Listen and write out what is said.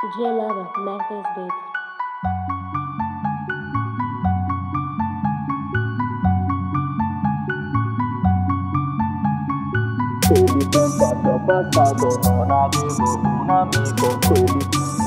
DJ Lava, Mac this beat. Quelli che in passato non avevo un amico, quelli